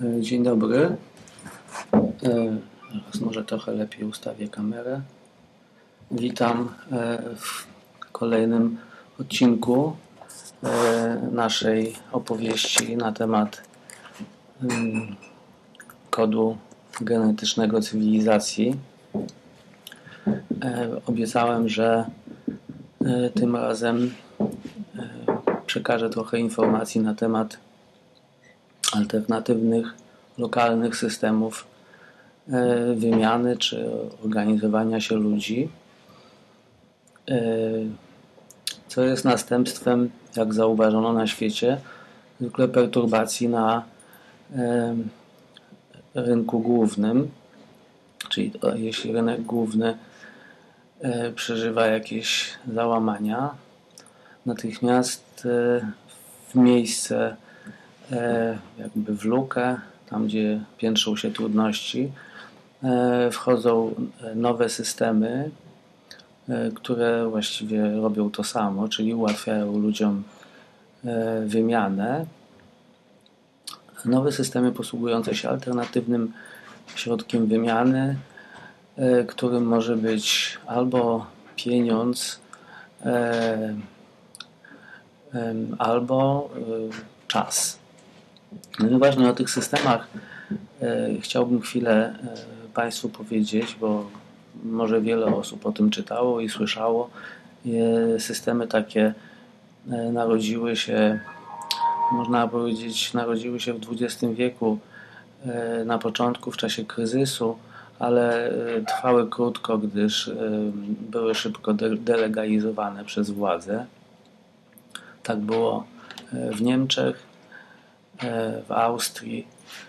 Dzień dobry. Teraz może trochę lepiej ustawię kamerę. Witam w kolejnym odcinku naszej opowieści na temat kodu genetycznego cywilizacji. Obiecałem, że tym razem przekażę trochę informacji na temat alternatywnych, lokalnych systemów wymiany czy organizowania się ludzi, co jest następstwem, jak zauważono na świecie, zwykle perturbacji na rynku głównym, czyli jeśli rynek główny przeżywa jakieś załamania, natychmiast w miejsce, jakby w lukę, tam gdzie piętrzą się trudności, wchodzą nowe systemy, które właściwie robią to samo, czyli ułatwiają ludziom wymianę. Nowe systemy posługujące się alternatywnym środkiem wymiany, którym może być albo pieniądz, albo czas. No i właśnie o tych systemach chciałbym chwilę Państwu powiedzieć, bo może wiele osób o tym czytało i słyszało. Systemy takie narodziły się, można powiedzieć, w XX wieku, na początku, w czasie kryzysu, ale trwały krótko, gdyż były szybko delegalizowane przez władze. Tak było w Niemczech, w Austrii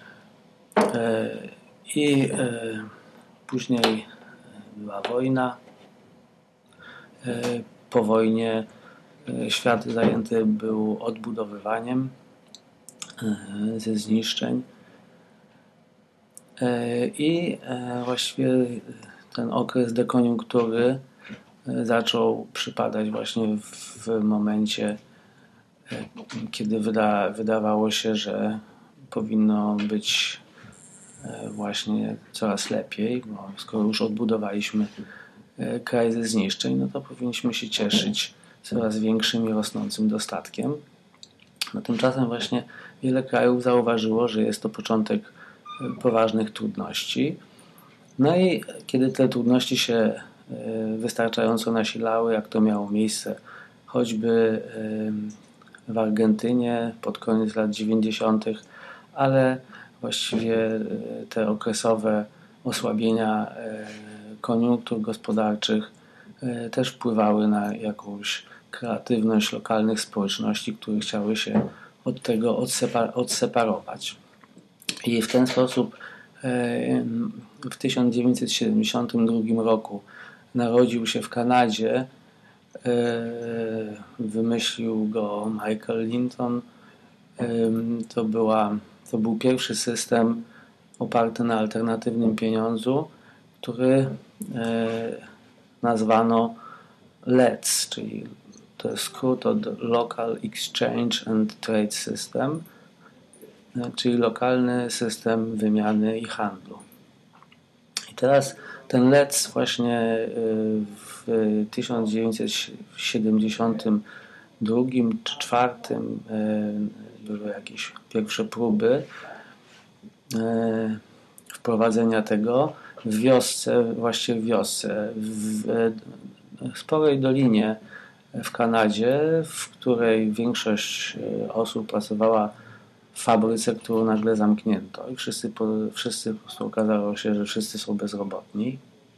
i później była wojna. Po wojnie świat zajęty był odbudowywaniem ze zniszczeń i właściwie ten okres dekoniunktury zaczął przypadać właśnie w momencie, kiedy wydawało się, że powinno być właśnie coraz lepiej, bo skoro już odbudowaliśmy kraj ze zniszczeń, no to powinniśmy się cieszyć coraz większym i rosnącym dostatkiem. No tymczasem właśnie wiele krajów zauważyło, że jest to początek poważnych trudności. No i kiedy te trudności się wystarczająco nasilały, jak to miało miejsce choćby w Argentynie pod koniec lat 90., ale właściwie te okresowe osłabienia koniunktur gospodarczych też wpływały na jakąś kreatywność lokalnych społeczności, które chciały się od tego odseparować. I w ten sposób w 1972 roku narodził się w Kanadzie, wymyślił go Michael Linton. To był pierwszy system oparty na alternatywnym pieniądzu, który nazwano LETS, czyli to jest skrót od Local Exchange and Trade System, czyli lokalny system wymiany i handlu. I teraz ten LETS właśnie w 1972 czy 2004 były jakieś pierwsze próby wprowadzenia tego w wiosce, w sporej dolinie w Kanadzie, w której większość osób pracowała w fabryce, którą nagle zamknięto i wszyscy po prostu okazało się, że wszyscy są bezrobotni.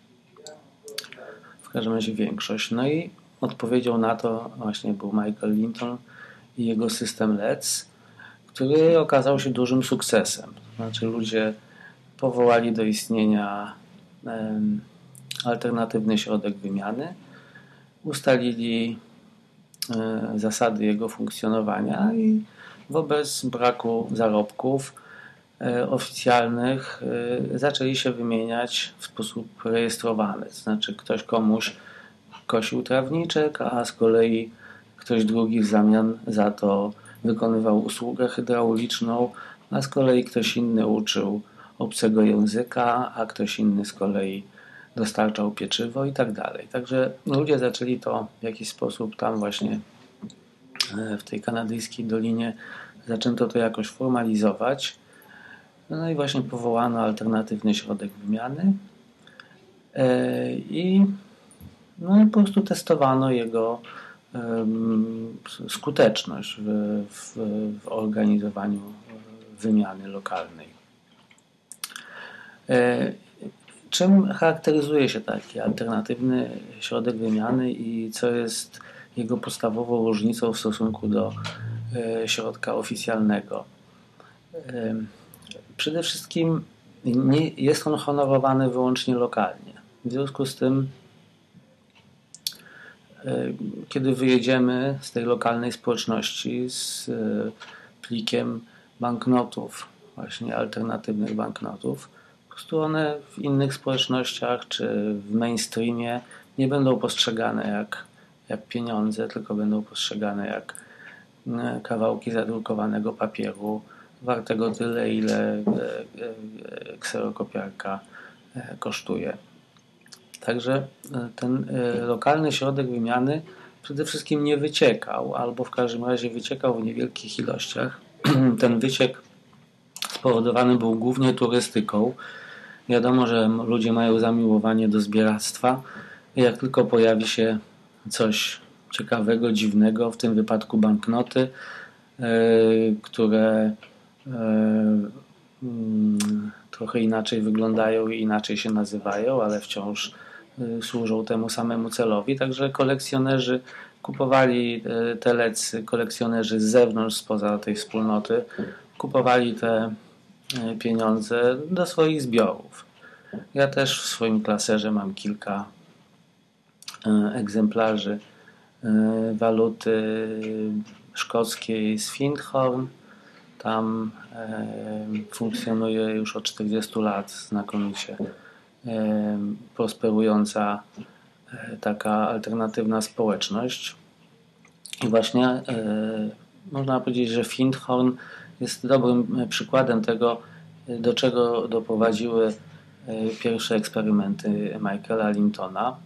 W każdym razie większość. No i odpowiedzią na to właśnie był Michael Linton i jego system LETS, który okazał się dużym sukcesem. Znaczy ludzie powołali do istnienia alternatywny środek wymiany, ustalili zasady jego funkcjonowania i wobec braku zarobków oficjalnych zaczęli się wymieniać w sposób rejestrowany. To znaczy ktoś komuś kosił trawniczek, a z kolei ktoś drugi w zamian za to wykonywał usługę hydrauliczną a z kolei ktoś inny uczył obcego języka, a ktoś inny z kolei dostarczał pieczywo i tak dalej. Także ludzie zaczęli to w jakiś sposób tam właśnie w tej kanadyjskiej dolinie, zaczęto to jakoś formalizować. No i właśnie powołano alternatywny środek wymiany i po prostu testowano jego skuteczność w organizowaniu wymiany lokalnej. Czym charakteryzuje się taki alternatywny środek wymiany i co jest jego podstawową różnicą w stosunku do środka oficjalnego? Przede wszystkim nie jest on honorowany wyłącznie lokalnie. W związku z tym, kiedy wyjedziemy z tej lokalnej społeczności z plikiem banknotów, właśnie alternatywnych banknotów, po prostu one w innych społecznościach czy w mainstreamie nie będą postrzegane jak pieniądze, tylko będą postrzegane jak kawałki zadrukowanego papieru wartego tyle, ile kserokopiarka kosztuje. Także ten lokalny środek wymiany przede wszystkim nie wyciekał, albo w każdym razie wyciekał w niewielkich ilościach. Ten wyciek spowodowany był głównie turystyką. Wiadomo, że ludzie mają zamiłowanie do zbieractwa. Jak tylko pojawi się coś ciekawego, dziwnego, w tym wypadku banknoty, które trochę inaczej wyglądają i inaczej się nazywają, ale wciąż służą temu samemu celowi. Także kolekcjonerzy kupowali te lecy, kolekcjonerzy z zewnątrz, spoza tej wspólnoty, kupowali te pieniądze do swoich zbiorów. Ja też w swoim klaserze mam kilka egzemplarzy waluty szkockiej z Findhorn. Tam funkcjonuje już od 40 lat znakomicie prosperująca taka alternatywna społeczność. I właśnie można powiedzieć, że Findhorn jest dobrym przykładem tego, do czego doprowadziły pierwsze eksperymenty Michaela Lintona.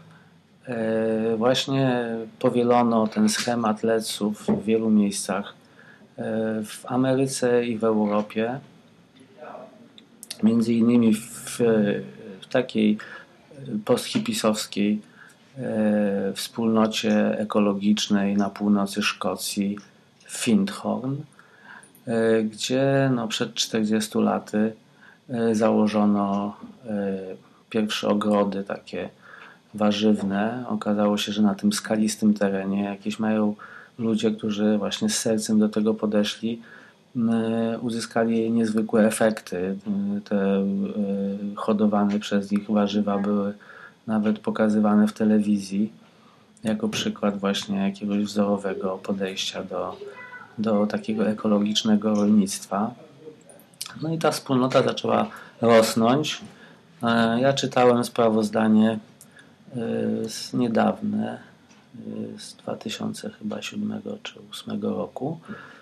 Właśnie powielono ten schemat leców w wielu miejscach w Ameryce i w Europie. Między innymi w takiej posthipisowskiej wspólnocie ekologicznej na północy Szkocji Findhorn, gdzie przed 40 laty założono pierwsze ogrody takie warzywne. Okazało się, że na tym skalistym terenie jakieś mają ludzie, którzy właśnie z sercem do tego podeszli, uzyskali niezwykłe efekty. Te hodowane przez nich warzywa były nawet pokazywane w telewizji jako przykład właśnie jakiegoś wzorowego podejścia do takiego ekologicznego rolnictwa. No i ta wspólnota zaczęła rosnąć. Ja czytałem sprawozdanie niedawne, z 2007 czy 2008 roku,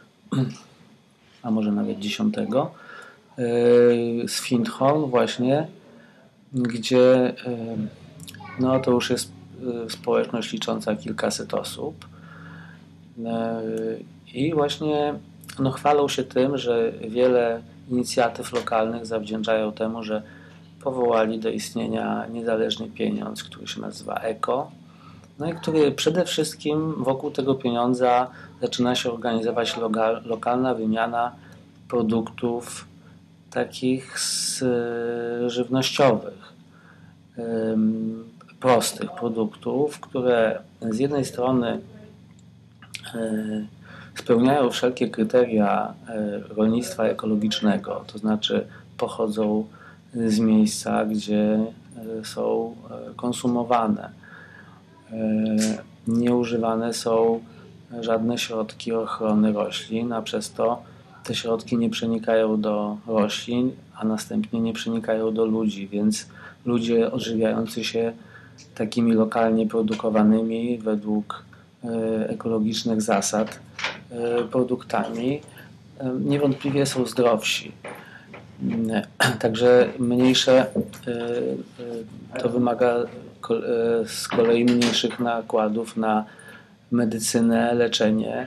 a może nawet 2010, z Findhorn właśnie, gdzie to już jest społeczność licząca kilkaset osób i właśnie chwalą się tym, że wiele inicjatyw lokalnych zawdzięczają temu, że powołali do istnienia niezależny pieniądz, który się nazywa ECO, i który przede wszystkim wokół tego pieniądza zaczyna się organizować lokalna wymiana produktów takich żywnościowych, prostych produktów, które z jednej strony spełniają wszelkie kryteria rolnictwa ekologicznego, to znaczy pochodzą z miejsca, gdzie są konsumowane. Nie używane są żadne środki ochrony roślin, a przez to te środki nie przenikają do roślin, a następnie nie przenikają do ludzi, więc ludzie odżywiający się takimi lokalnie produkowanymi według ekologicznych zasad produktami niewątpliwie są zdrowsi. Także mniejsze, to wymaga z kolei mniejszych nakładów na medycynę, leczenie.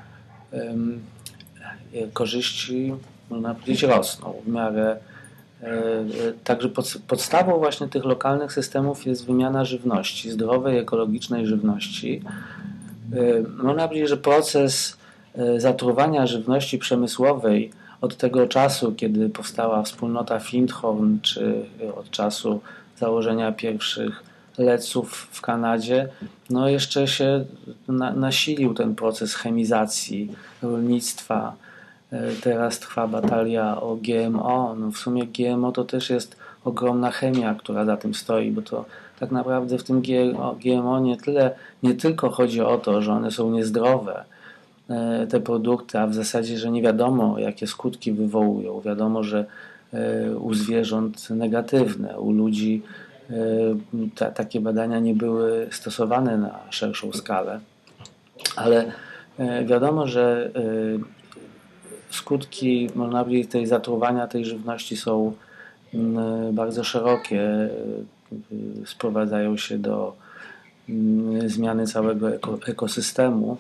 Korzyści, można powiedzieć, rosną w miarę. Także podstawą właśnie tych lokalnych systemów jest wymiana żywności, zdrowej, ekologicznej żywności. Można powiedzieć, że proces zatruwania żywności przemysłowej od tego czasu, kiedy powstała wspólnota Findhorn, czy od czasu założenia pierwszych leców w Kanadzie, no jeszcze się nasilił ten proces chemizacji rolnictwa. Teraz trwa batalia o GMO. No w sumie GMO to też jest ogromna chemia, która za tym stoi, bo to tak naprawdę w tym GMO nie tylko chodzi o to, że one są niezdrowe, te produkty, a w zasadzie, że nie wiadomo, jakie skutki wywołują. Wiadomo, że u zwierząt negatywne, u ludzi takie badania nie były stosowane na szerszą skalę, ale wiadomo, że skutki, można powiedzieć, tej zatruwania tej żywności są bardzo szerokie, sprowadzają się do zmiany całego ekosystemu.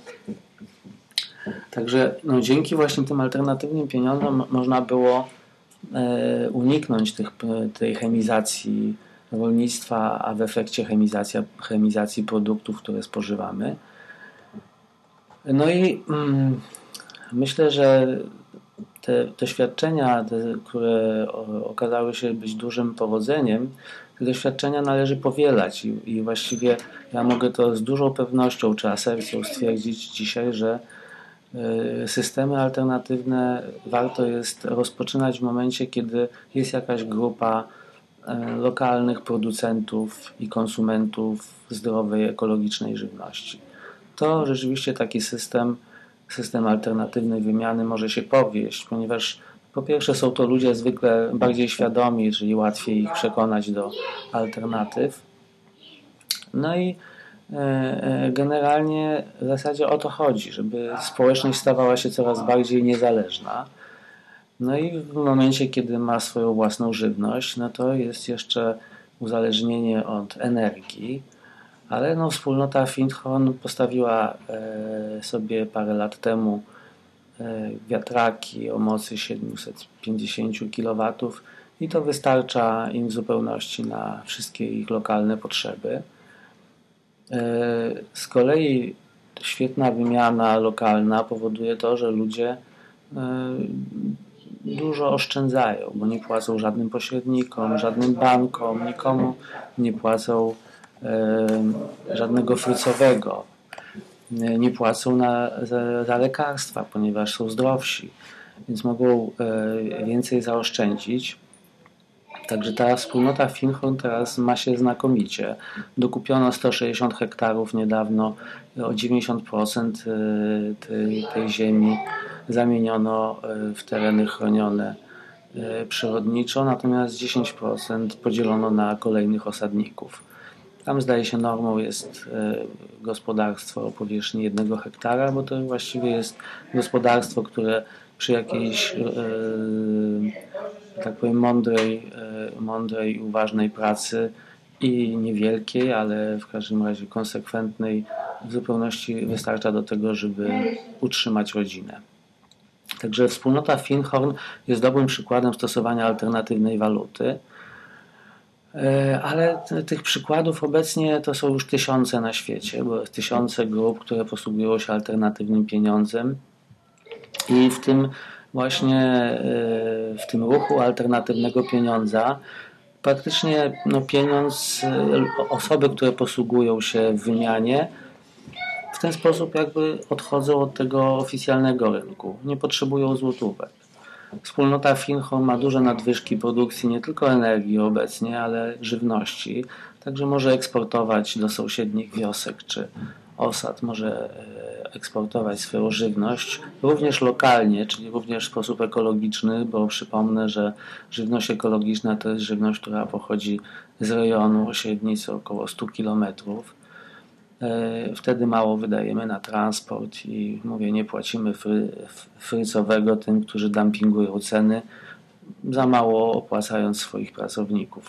Także dzięki właśnie tym alternatywnym pieniądzom można było uniknąć tej chemizacji rolnictwa, a w efekcie chemizacji produktów, które spożywamy. No i myślę, że te doświadczenia, które okazały się być dużym powodzeniem, te doświadczenia należy powielać i właściwie ja mogę to z dużą pewnością czy asercją stwierdzić dzisiaj, że systemy alternatywne warto jest rozpoczynać w momencie, kiedy jest jakaś grupa lokalnych producentów i konsumentów zdrowej, ekologicznej żywności. To rzeczywiście taki system alternatywnej wymiany może się powieść, ponieważ po pierwsze są to ludzie zwykle bardziej świadomi, czyli łatwiej ich przekonać do alternatyw. No i generalnie w zasadzie o to chodzi, żeby społeczność stawała się coraz bardziej niezależna. No i w momencie, kiedy ma swoją własną żywność, no to jest jeszcze uzależnienie od energii, ale wspólnota Findhorn postawiła sobie parę lat temu wiatraki o mocy 750 kW i to wystarcza im w zupełności na wszystkie ich lokalne potrzeby. Z kolei świetna wymiana lokalna powoduje to, że ludzie dużo oszczędzają, bo nie płacą żadnym pośrednikom, żadnym bankom, nikomu nie płacą żadnego frycowego, nie płacą za lekarstwa, ponieważ są zdrowsi, więc mogą więcej zaoszczędzić. Także ta wspólnota Findhorn teraz ma się znakomicie. Dokupiono 160 hektarów niedawno, o 90% tej ziemi zamieniono w tereny chronione przyrodniczo, natomiast 10% podzielono na kolejnych osadników. Tam zdaje się normą jest gospodarstwo o powierzchni 1 hektara, bo to właściwie jest gospodarstwo, które przy jakiejś tak powiem mądrej i uważnej pracy i niewielkiej, ale w każdym razie konsekwentnej, w zupełności wystarcza do tego, żeby utrzymać rodzinę. Także wspólnota Findhorn jest dobrym przykładem stosowania alternatywnej waluty, ale tych przykładów obecnie to są już tysiące na świecie, bo jest tysiące grup, które posługują się alternatywnym pieniądzem i w tym właśnie w tym ruchu alternatywnego pieniądza praktycznie pieniądz, osoby, które posługują się w wymianie, w ten sposób jakby odchodzą od tego oficjalnego rynku. Nie potrzebują złotówek. Wspólnota Findhorn ma duże nadwyżki produkcji nie tylko energii obecnie, ale żywności. Także może eksportować do sąsiednich wiosek czy osad. Może eksportować swoją żywność również lokalnie, czyli również w sposób ekologiczny, bo przypomnę, że żywność ekologiczna to jest żywność, która pochodzi z rejonu o średnicy około 100 km. Wtedy mało wydajemy na transport i mówię, nie płacimy frycowego tym, którzy dumpingują ceny, za mało opłacając swoich pracowników.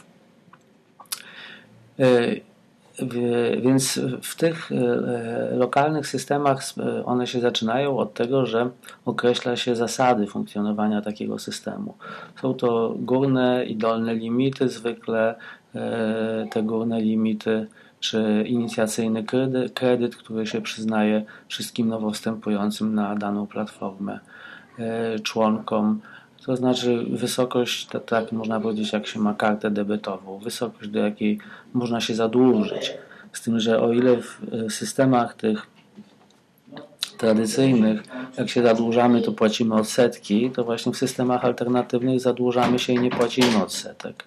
Więc w tych lokalnych systemach one się zaczynają od tego, że określa się zasady funkcjonowania takiego systemu. Są to górne i dolne limity, zwykle te górne limity czy inicjacyjny kredyt, który się przyznaje wszystkim nowo wstępującym na daną platformę członkom. To znaczy wysokość, tak można powiedzieć, jak się ma kartę debetową, wysokość, do jakiej można się zadłużyć. Z tym, że o ile w systemach tych tradycyjnych, jak się zadłużamy, to płacimy odsetki, to właśnie w systemach alternatywnych zadłużamy się i nie płacimy odsetek.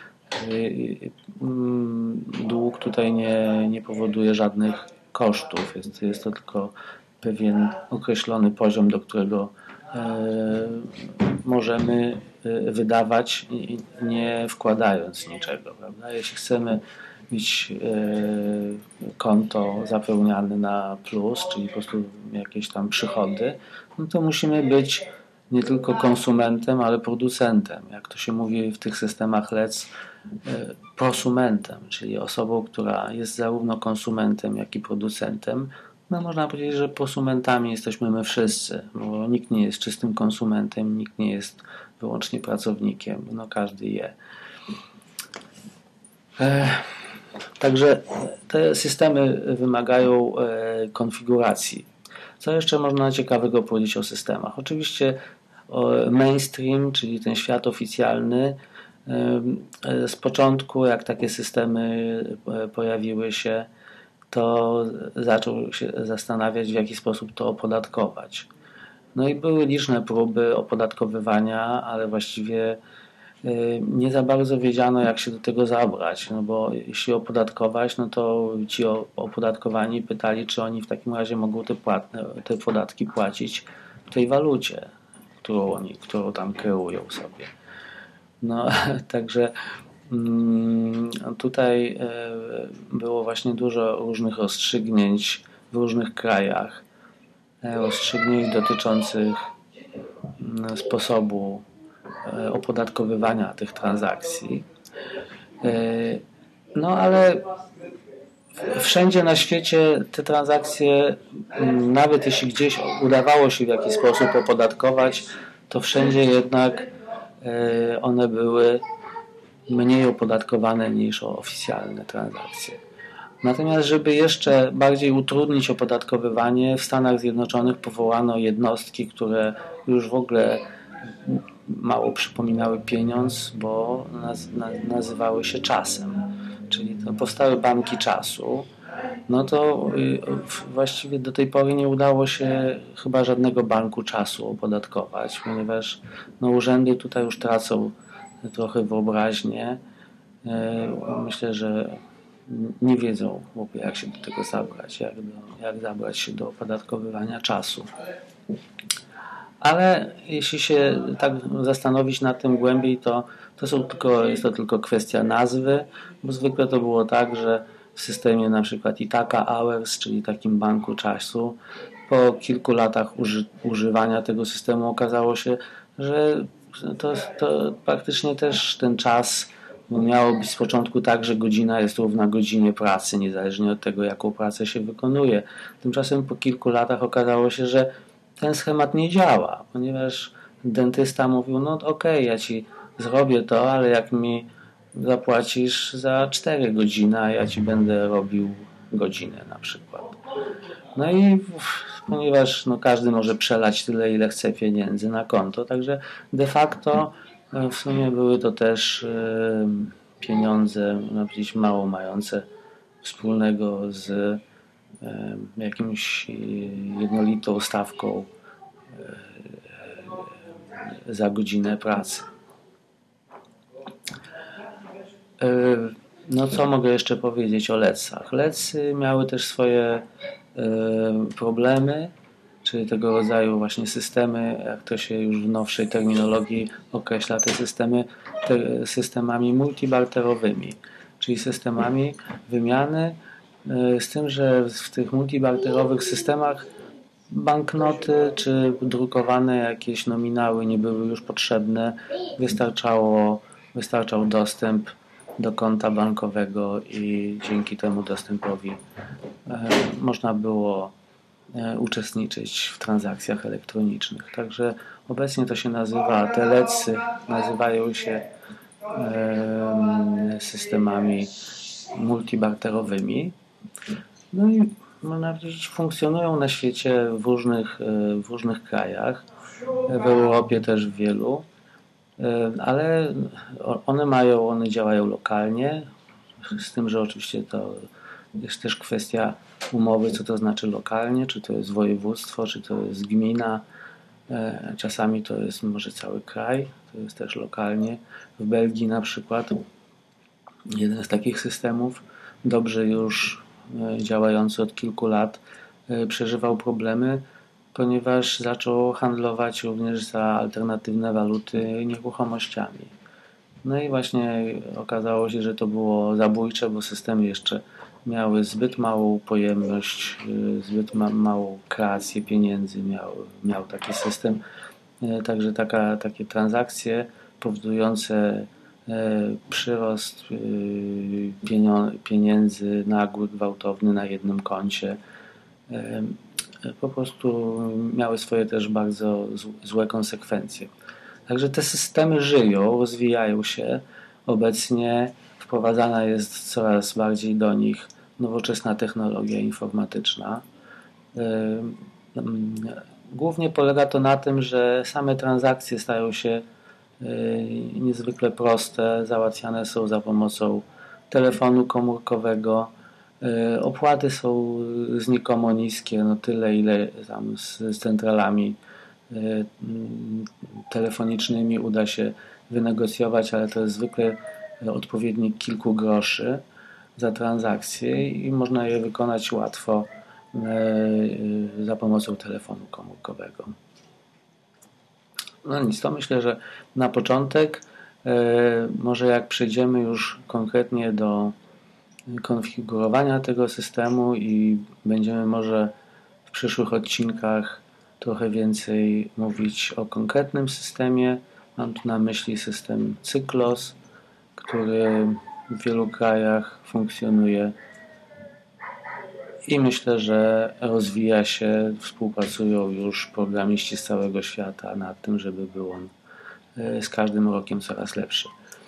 Dług tutaj nie powoduje żadnych kosztów. Jest to tylko pewien określony poziom, do którego możemy wydawać, nie wkładając niczego, prawda? Jeśli chcemy mieć konto zapełniane na plus, czyli po prostu jakieś tam przychody, no to musimy być nie tylko konsumentem, ale producentem. Jak to się mówi w tych systemach LEC, prosumentem, czyli osobą, która jest zarówno konsumentem, jak i producentem. No można powiedzieć, że prosumentami jesteśmy my wszyscy, bo nikt nie jest czystym konsumentem, nikt nie jest wyłącznie pracownikiem, no każdy je. Także te systemy wymagają konfiguracji. Co jeszcze można ciekawego powiedzieć o systemach? Oczywiście mainstream, czyli ten świat oficjalny, z początku, jak takie systemy pojawiły się, to zaczął się zastanawiać, w jaki sposób to opodatkować. No i były liczne próby opodatkowywania, ale właściwie nie za bardzo wiedziano, jak się do tego zabrać, no bo jeśli opodatkować, no to ci opodatkowani pytali, czy oni w takim razie mogą te podatki płacić w tej walucie, którą tam kreują sobie. No, także tutaj było właśnie dużo różnych rozstrzygnięć w różnych krajach, rozstrzygnięć dotyczących sposobu opodatkowywania tych transakcji. No ale wszędzie na świecie te transakcje, nawet jeśli gdzieś udawało się w jakiś sposób opodatkować, to wszędzie jednak one były mniej opodatkowane niż oficjalne transakcje. Natomiast, żeby jeszcze bardziej utrudnić opodatkowywanie, w Stanach Zjednoczonych powołano jednostki, które już w ogóle mało przypominały pieniądz, bo nazywały się czasem. Czyli to powstały banki czasu. No to właściwie do tej pory nie udało się chyba żadnego banku czasu opodatkować, ponieważ no, urzędy tutaj już tracą trochę wyobraźnię. Myślę, że nie wiedzą w ogóle, jak się do tego zabrać, jak zabrać się do opodatkowywania czasu. Ale jeśli się tak zastanowić nad tym głębiej, to jest to tylko kwestia nazwy, bo zwykle to było tak, że w systemie na przykład Ithaca Hours, czyli takim banku czasu, po kilku latach używania tego systemu okazało się, że to praktycznie też ten czas miało być z początku tak, że godzina jest równa godzinie pracy, niezależnie od tego, jaką pracę się wykonuje. Tymczasem po kilku latach okazało się, że ten schemat nie działa, ponieważ dentysta mówił, no okej, ja ci zrobię to, ale jak mi zapłacisz za 4 godziny, a ja ci będę robił godzinę na przykład. No i ponieważ każdy może przelać tyle, ile chce pieniędzy na konto, także de facto w sumie były to też pieniądze, można powiedzieć, mało mające wspólnego z jakimś jednolitą stawką za godzinę pracy. No co mogę jeszcze powiedzieć o LEC-ach? LEC-y miały też swoje problemy, czyli tego rodzaju właśnie systemy, jak to się już w nowszej terminologii określa, te systemami multibarterowymi, czyli systemami wymiany, Z tym, że w tych multibarterowych systemach banknoty czy drukowane jakieś nominały nie były już potrzebne. Wystarczał dostęp do konta bankowego i dzięki temu dostępowi można było uczestniczyć w transakcjach elektronicznych. Także obecnie to się nazywa, te LEDsy nazywają się systemami multibarterowymi. No i można powiedzieć, funkcjonują na świecie w różnych krajach, w Europie też w wielu, ale one działają lokalnie, z tym, że oczywiście to jest też kwestia umowy, co to znaczy lokalnie, czy to jest województwo, czy to jest gmina, czasami to jest może cały kraj, to jest też lokalnie. W Belgii na przykład jeden z takich systemów, dobrze już działający od kilku lat, przeżywał problemy, ponieważ zaczął handlować również za alternatywne waluty nieruchomościami. No i właśnie okazało się, że to było zabójcze, bo systemy jeszcze miały zbyt małą pojemność, zbyt małą kreację pieniędzy miał taki system. Także takie transakcje powodujące przyrost pieniędzy nagły, gwałtowny na jednym koncie po prostu miały swoje też bardzo złe konsekwencje. Także te systemy żyją, rozwijają się. Obecnie wprowadzana jest coraz bardziej do nich nowoczesna technologia informatyczna. Głównie polega to na tym, że same transakcje stają się niezwykle proste, załatwiane są za pomocą telefonu komórkowego. Opłaty są znikomo niskie, no tyle ile tam z centralami telefonicznymi uda się wynegocjować, ale to jest zwykle odpowiednik kilku groszy za transakcje i można je wykonać łatwo za pomocą telefonu komórkowego. No nic, to myślę, że na początek może jak przejdziemy już konkretnie do konfigurowania tego systemu i będziemy może w przyszłych odcinkach trochę więcej mówić o konkretnym systemie. Mam tu na myśli system Cyklos, który w wielu krajach funkcjonuje i myślę, że rozwija się, współpracują już programiści z całego świata nad tym, żeby był on z każdym rokiem coraz lepszy.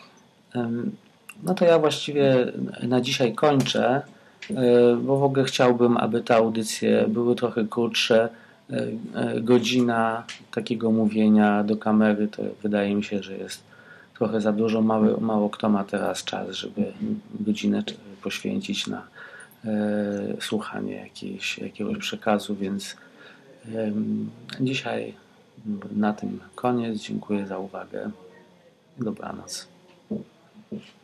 No to ja właściwie na dzisiaj kończę, bo w ogóle chciałbym, aby te audycje były trochę krótsze. Godzina takiego mówienia do kamery to wydaje mi się, że jest trochę za dużo. Mało kto ma teraz czas, żeby godzinę poświęcić na słuchanie jakiegoś przekazu, więc dzisiaj na tym koniec. Dziękuję za uwagę. Dobranoc.